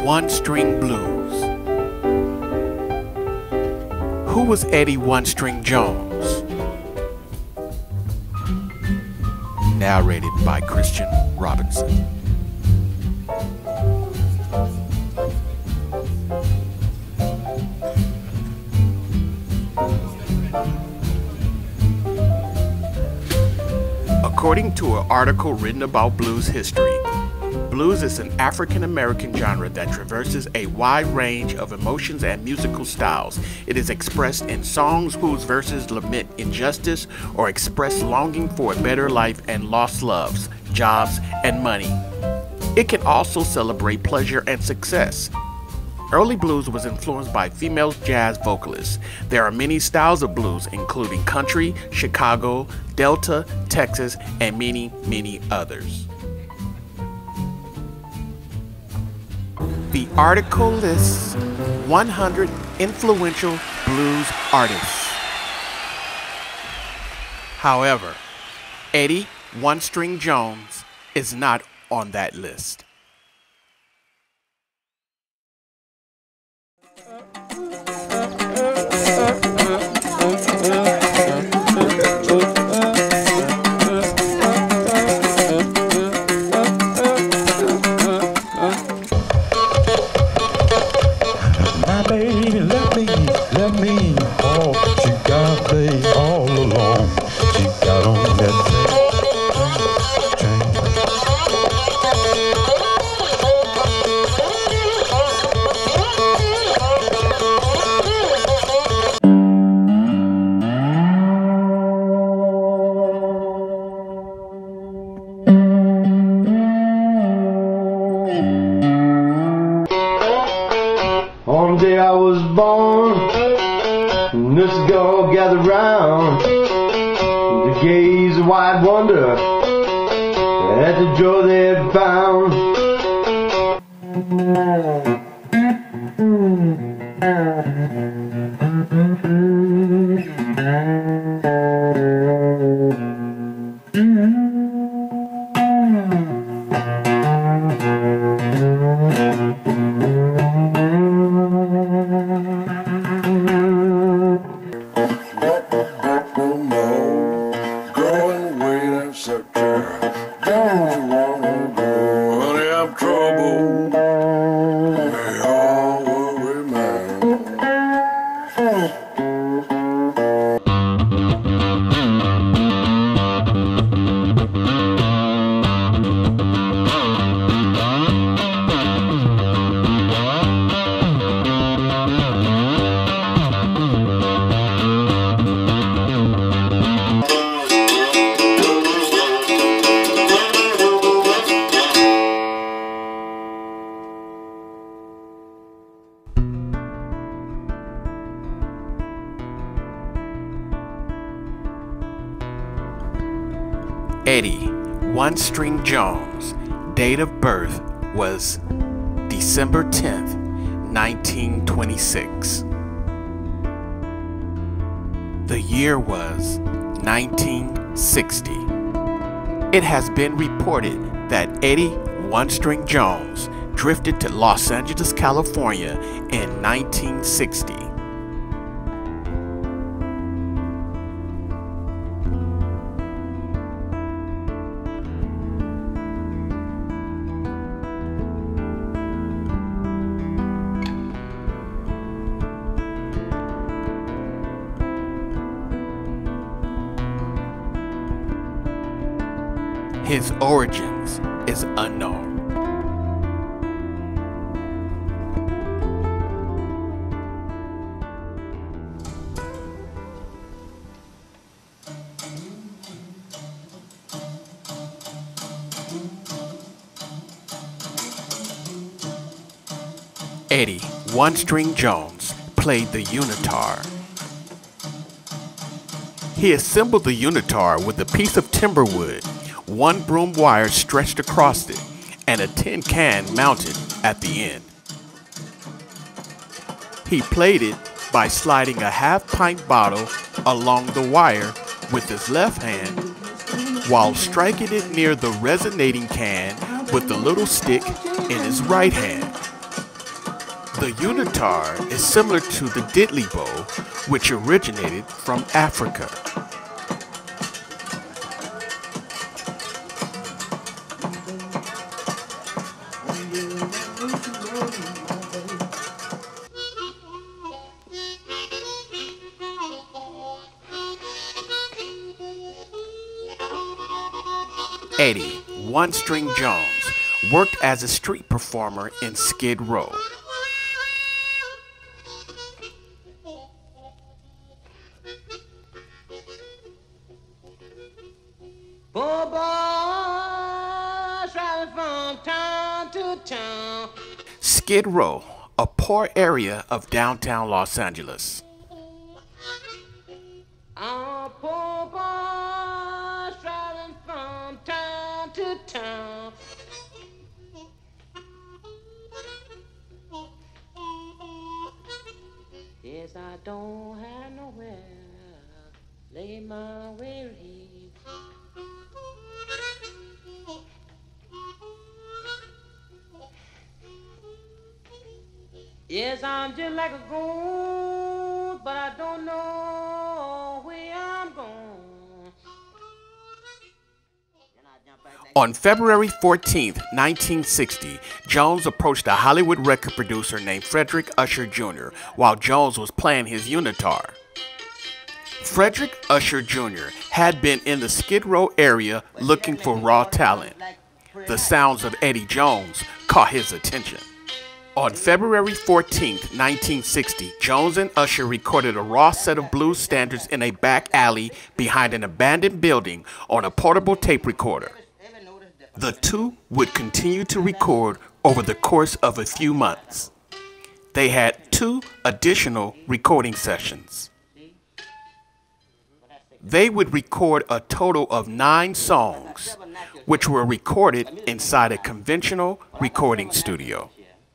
One String Blues. Who was Eddie One String Jones? Narrated by Christian Robinson. According to an article written about blues history, blues is an African American genre that traverses a wide range of emotions and musical styles. It is expressed in songs whose verses lament injustice or express longing for a better life and lost loves, jobs, and money. It can also celebrate pleasure and success. Early blues was influenced by female jazz vocalists. There are many styles of blues, including country, Chicago, Delta, Texas, and many, many others. The article lists 100 influential blues artists. However, Eddie One String Jones is not on that list. Let me, oh, she got me all alone. She got on that train. On the day I was born, nurses all gathered round to gaze in wide wonder at the joy they had found. Eddie One String Jones' date of birth was December 10th, 1926. The year was 1960. It has been reported that Eddie One String Jones drifted to Los Angeles, California in 1960. His origins is unknown. Eddie One String Jones played the unitar. He assembled the unitar with a piece of timber wood, one broom wire stretched across it, and a tin can mounted at the end. He played it by sliding a half-pint bottle along the wire with his left hand while striking it near the resonating can with the little stick in his right hand. The unitar is similar to the diddley bow, which originated from Africa. Eddie One String Jones worked as a street performer in Skid Row. Poor boys traveling from town to town. Skid Row, a poor area of downtown Los Angeles. Poor boys traveling from town to town. Yes, I don't have nowhere lay my weary. Yes, I'm just like a ghost, but I don't know where I'm going. On February 14, 1960, Jones approached a Hollywood record producer named Frederick Usher Jr. while Jones was playing his unitar. Frederick Usher Jr. had been in the Skid Row area looking for raw talent. The sounds of Eddie Jones caught his attention. On February 14, 1960, Jones and Usher recorded a raw set of blues standards in a back alley behind an abandoned building on a portable tape recorder. The two would continue to record over the course of a few months. They had 2 additional recording sessions. They would record a total of 9 songs, which were recorded inside a conventional recording studio.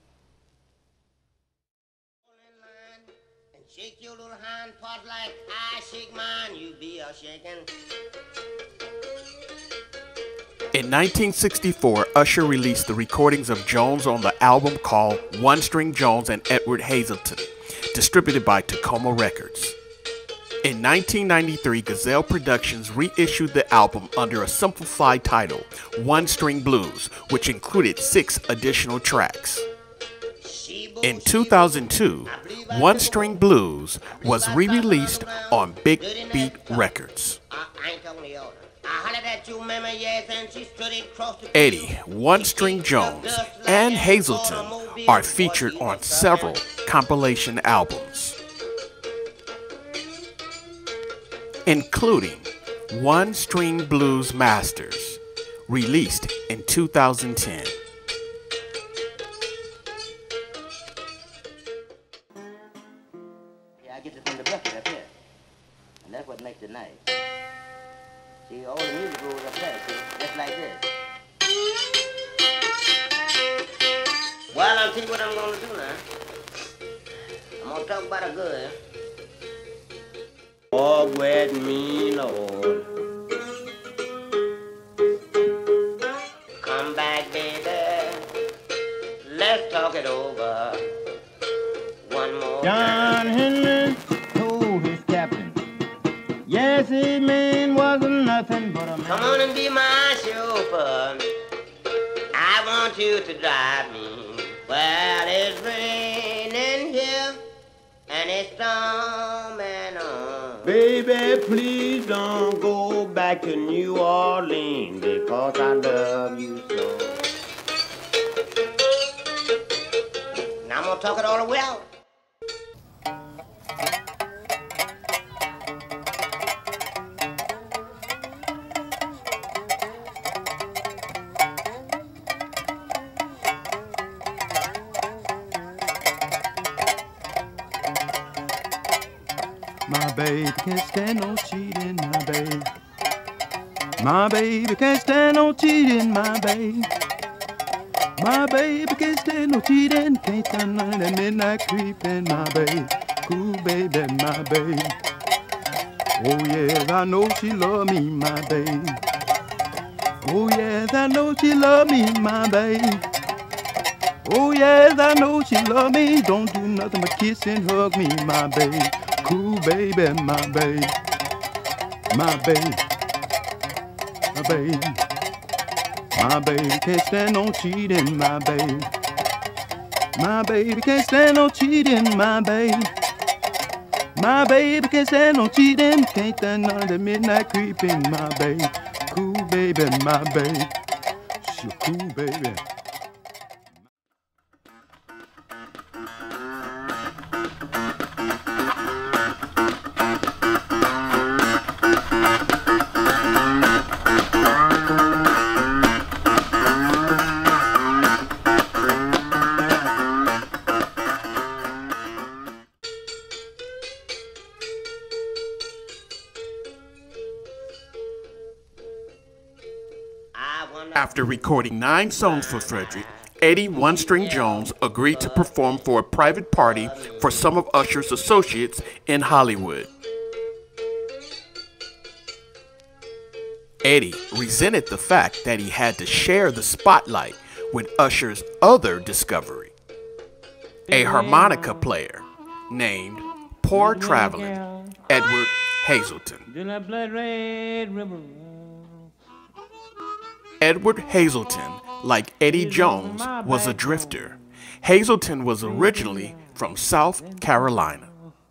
Shake your little hind part like I shake mine, you be a shaking. In 1964, Usher released the recordings of Jones on the album called One String Jones and Edward Hazelton, distributed by Tacoma Records. In 1993, Gazelle Productions reissued the album under a simplified title, One String Blues, which included 6 additional tracks. In 2002, One String Blues was re-released on Big Beat Records. Eddie One String Jones and Hazelton are featured on several compilation albums, including One String Blues Masters, released in 2010. Yeah, I get it from the bucket up here. And that's what makes it nice. See, all the music goes up there, see, just like this. Well, I'll tell you what I'm going to do now. I'm going to talk about a girl. Walk with me, Lord. Come back, baby. Let's talk it over. One more John time. Henry told his captain, yes, his man wasn't nothing but a man. Come on and be my chauffeur. I want you to drive me. Well, it's raining here and it's storming on. Baby, please don't go back to New Orleans because I love you so. Now I'm gonna talk it all the way out. My baby can't stand no cheating, my baby. My baby can't stand no cheating, my baby. My baby can't stand no cheating, can't stand none of that midnight creeping, my baby. Cool baby, my baby. Oh yes, I know she love me, my baby. Oh yes, I know she love me, my baby. Oh yes, I know she love me. Don't do nothing but kiss and hug me, my baby. Cool baby, my baby. My baby. My baby. My baby can't stand no cheating, my baby. My baby can't stand no cheating, my baby. My baby can't stand no cheating. Can't stand none of the midnight creeping, my baby. Cool baby, my baby. She cool baby. After recording 9 songs for Frederick, Eddie One String Jones agreed to perform for a private party for some of Usher's associates in Hollywood. Eddie resented the fact that he had to share the spotlight with Usher's other discovery, a harmonica player named Poor Traveling Edward Hazelton. Edward Hazelton, like Eddie Jones, was a drifter. Hazelton was originally from South Carolina.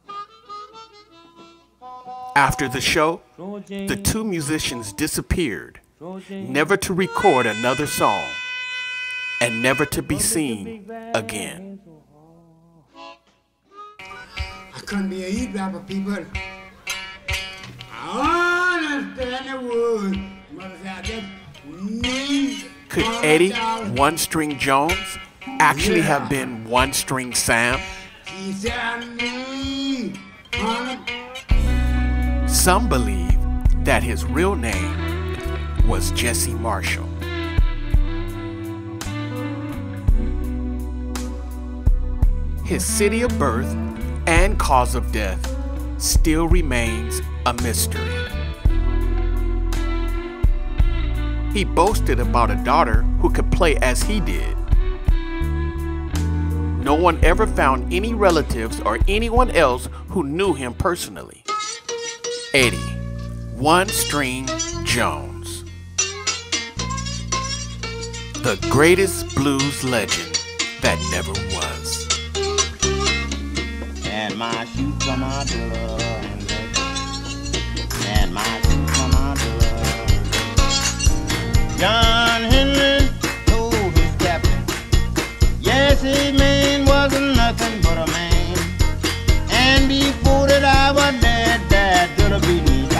After the show, the two musicians disappeared, never to record another song, and never to be seen again. I couldn't be a eavesdropper, people. I understand the word. Could Eddie One String Jones actually have been One String Sam? Some believe that his real name was Jesse Marshall. His city of birth and cause of death still remains a mystery. He boasted about a daughter who could play as he did. No one ever found any relatives or anyone else who knew him personally. Eddie One String Jones, the greatest blues legend that never was. And my shoes from my door, and my shoes from my door. John Henry told his captain, yes, his man wasn't nothing but a man. And before that I was dead, that could have been